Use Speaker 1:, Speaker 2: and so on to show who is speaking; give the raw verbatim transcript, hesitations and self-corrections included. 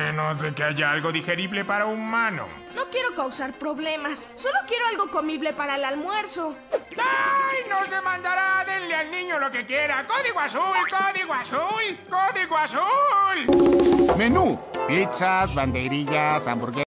Speaker 1: menos de que haya algo digerible para humano.
Speaker 2: No quiero causar problemas. Solo quiero algo comible para el almuerzo.
Speaker 1: ¡Ay! ¡No se mandará! Denle al niño lo que quiera. ¡Código azul! ¡Código azul! ¡Código azul!
Speaker 3: Menú: pizzas, banderillas, hamburguesas.